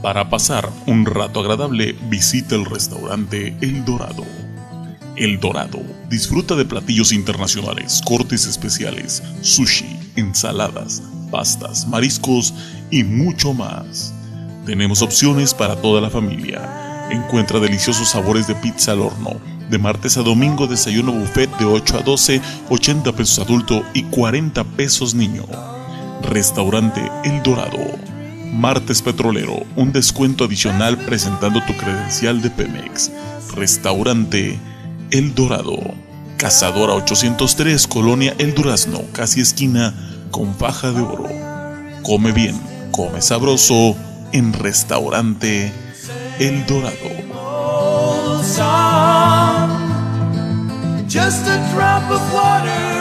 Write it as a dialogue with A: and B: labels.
A: Para pasar un rato agradable, visita el restaurante El Dorado. El Dorado disfruta de platillos internacionales, cortes especiales, sushi, ensaladas, pastas, mariscos y mucho más. Tenemos opciones para toda la familia. Encuentra deliciosos sabores de pizza al horno. De martes a domingo, desayuno buffet de 8 a 12, 80 pesos adulto y 40 pesos niño. Restaurante El Dorado. Martes petrolero, un descuento adicional presentando tu credencial de Pemex. Restaurante El Dorado. Cazadora 803, Colonia El Durazno, casi esquina con Faja de Oro. Come bien, come sabroso en Restaurante El Dorado.
B: Just a drop of water